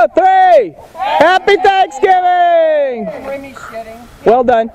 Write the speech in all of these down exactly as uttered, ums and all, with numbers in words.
two, three. Happy Thanksgiving. Well done.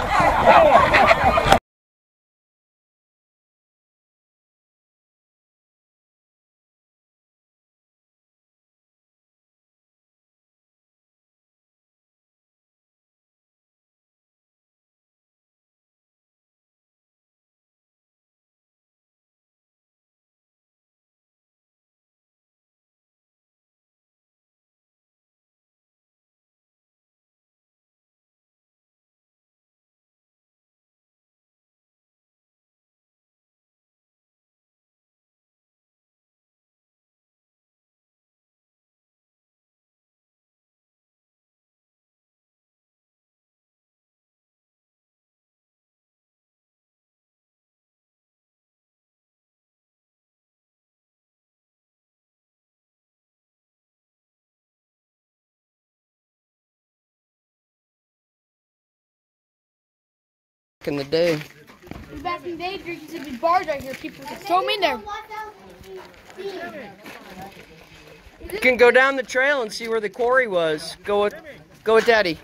In the day. Back in the day, there used to be bars right here. People would throw them in there. You can go down the trail and see where the quarry was. Go with, go with Daddy.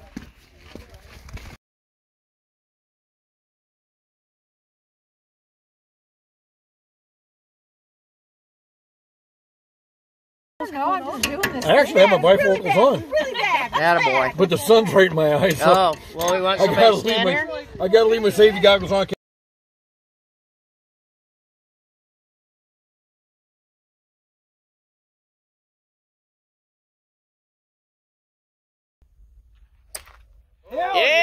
I actually have my bifocals on. Attaboy. But the sun's right in my eyes. So Oh, well, we want I somebody gotta to stand leave here? my I gotta leave my safety goggles on. Yeah!